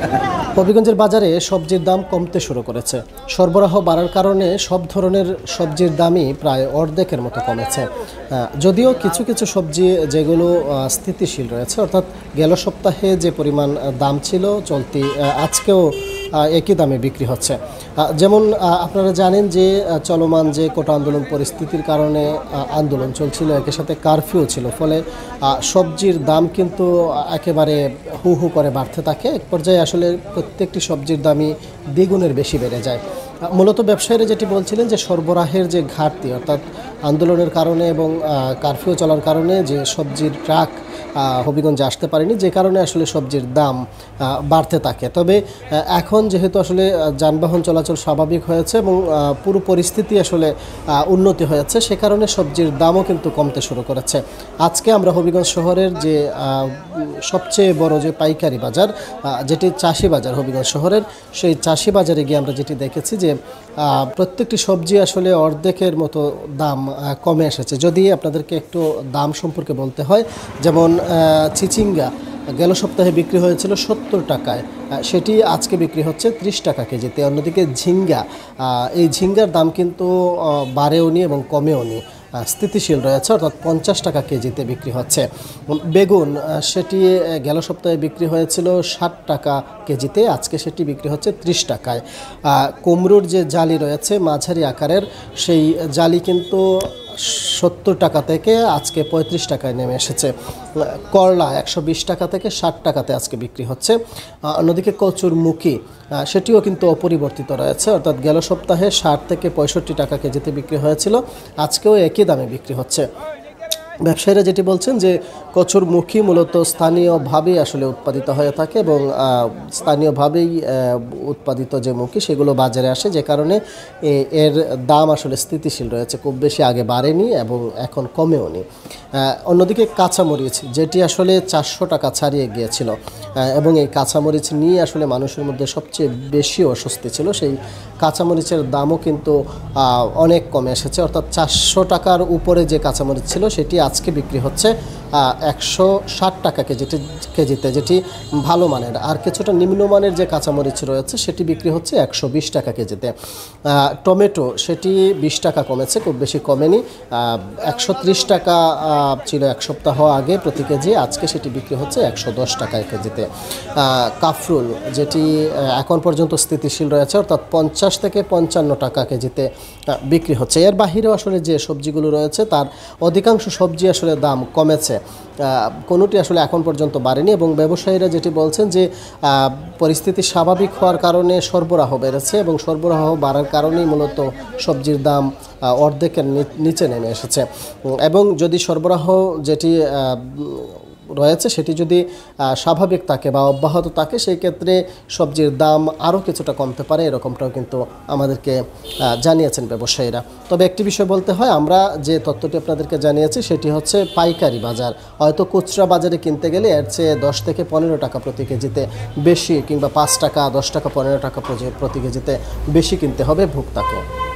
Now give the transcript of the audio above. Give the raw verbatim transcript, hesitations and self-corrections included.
হবিগঞ্জের বাজারে সবজির দাম কমতে শুরু করেছে। সরবরাহ বাড়ার কারণে সব ধরনের সবজির দামই প্রায় অর্ধেকের মতো কমেছে। যদিও কিছু কিছু সবজি যেগুলো স্থিতিশীল রয়েছে, অর্থাৎ গেল সপ্তাহে যে পরিমাণ দাম ছিল চলতি আজকেও একই দামে বিক্রি হচ্ছে। যেমন আপনারা জানেন যে চলমান যে কোটা আন্দোলন পরিস্থিতির কারণে আন্দোলন চলছিল, একই সাথে কারফিউ ছিল, ফলে সবজির দাম কিন্তু একেবারে হু হু করে বাড়তে থাকে। এক পর্যায়ে আসলে প্রত্যেকটি সবজির দামই দ্বিগুণের বেশি বেড়ে যায়। মূলত ব্যবসায়ীরা যেটি বলছিলেন যে সরবরাহের যে ঘাটতি, অর্থাৎ আন্দোলনের কারণে এবং কারফিউ চলার কারণে যে সবজির ট্রাক হবিগঞ্জে আসতে পারেনি, যে কারণে আসলে সবজির দাম বাড়তে থাকে। তবে এখন যেহেতু আসলে যানবাহন চলাচল স্বাভাবিক হয়েছে এবং পুরো পরিস্থিতি আসলে উন্নতি হয়েছে, সে কারণে সবজির দামও কিন্তু কমতে শুরু করেছে। আজকে আমরা হবিগঞ্জ শহরের যে সবচেয়ে বড় যে পাইকারি বাজার, যেটি চাষি বাজার হবিগঞ্জ শহরের, সেই চাষি বাজারে গিয়ে আমরা যেটি দেখেছি যে প্রত্যেকটি সবজি আসলে অর্ধেকের মতো দাম কমে এসেছে। যদি আপনাদেরকে একটু দাম সম্পর্কে বলতে হয়, যেমন চিচিঙ্গা গেল সপ্তাহে বিক্রি হয়েছিল সত্তর টাকায়, সেটি আজকে বিক্রি হচ্ছে ত্রিশ টাকা কেজিতে। অন্যদিকে ঝিঙ্গা, এই ঝিঙ্গার দাম কিন্তু বাড়েও নি এবং কমেও নি, স্থিতিশীল রয়েছে, অর্থাৎ পঞ্চাশ টাকা কেজিতে বিক্রি হচ্ছে। বেগুন সেটি গেল সপ্তাহে বিক্রি হয়েছিল ষাট টাকা কেজিতে, আজকে সেটি বিক্রি হচ্ছে ত্রিশ টাকায়। কুমড়োর যে জালি রয়েছে মাঝারি আকারের, সেই জালি কিন্তু সত্তর টাকা থেকে আজকে পঁয়ত্রিশ টাকায় নেমে এসেছে। করলা একশো বিশ টাকা থেকে ষাট টাকাতে আজকে বিক্রি হচ্ছে। অন্যদিকে কচুর মুখী সেটিও কিন্তু অপরিবর্তিত রয়েছে, অর্থাৎ গেল সপ্তাহে ষাট থেকে পঁয়ষট্টি টাকা কেজিতে বিক্রি হয়েছিল, আজকেও একই দামে বিক্রি হচ্ছে। ব্যবসায়ীরা যেটি বলছেন যে কচুর মুখী মূলত স্থানীয়ভাবেই আসলে উৎপাদিত হয়ে থাকে এবং স্থানীয়ভাবেই উৎপাদিত যে মুখী সেগুলো বাজারে আসে, যে কারণে এর দাম আসলে স্থিতিশীল রয়েছে, খুব বেশি আগে বাড়েনি এবং এখন কমেও নি। অন্যদিকে কাঁচামরিচ যেটি আসলে চারশো টাকা ছাড়িয়ে গিয়েছিল এবং এই কাঁচামরিচ নিয়ে আসলে মানুষের মধ্যে সবচেয়ে বেশি অস্বস্তি ছিল, সেই কাঁচামরিচের দামও কিন্তু অনেক কমে এসেছে। অর্থাৎ চারশো টাকার উপরে যে কাঁচামরিচ ছিল সেটি আজকে বিক্রি হচ্ছে একশো ষাট টাকা কেজিতে কেজিতে যেটি ভালো মানের। আর কিছুটা নিম্নমানের যে কাঁচামরিচ রয়েছে সেটি বিক্রি হচ্ছে একশো বিশ টাকা কেজিতে। টমেটো সেটি বিশ টাকা কমেছে, খুব বেশি কমেনি, একশো ত্রিশ টাকা ছিল এক সপ্তাহ আগে প্রতি কেজি, আজকে সেটি বিক্রি হচ্ছে একশো দশ টাকায় কেজিতে। কাফরুল যেটি এখন পর্যন্ত স্থিতিশীল রয়েছে, অর্থাৎ পঞ্চাশ থেকে পঞ্চান্ন টাকা কেজিতে বিক্রি হচ্ছে। এর বাহিরেও আসলে যে সবজিগুলো রয়েছে তার অধিকাংশ সবজি আসলে দাম কমেছে, কোনোটি আসলে এখন পর্যন্ত বাড়েনি। এবং ব্যবসায়ীরা যেটি বলছেন যে পরিস্থিতি স্বাভাবিক হওয়ার কারণে সরবরাহ বেড়েছে এবং সরবরাহ বাড়ার কারণেই মূলত সবজির দাম অর্ধেকের নিচে নেমে এসেছে। এবং যদি সরবরাহ যেটি রয়েছে সেটি যদি স্বাভাবিক থাকে বা অব্যাহত থাকে, সেই ক্ষেত্রে সবজির দাম আরও কিছুটা কমতে পারে, এরকমটাও কিন্তু আমাদেরকে জানিয়েছেন ব্যবসায়ীরা। তবে একটি বিষয় বলতে হয়, আমরা যে তথ্যটি আপনাদেরকে জানিয়েছি সেটি হচ্ছে পাইকারি বাজার, হয়তো খুচরা বাজারে কিনতে গেলে এর চেয়ে দশ থেকে পনেরো টাকা প্রতি কেজিতে বেশি, কিংবা পাঁচ টাকা দশ টাকা পনেরো টাকা প্রতি কেজিতে বেশি কিনতে হবে ভোক্তাকে।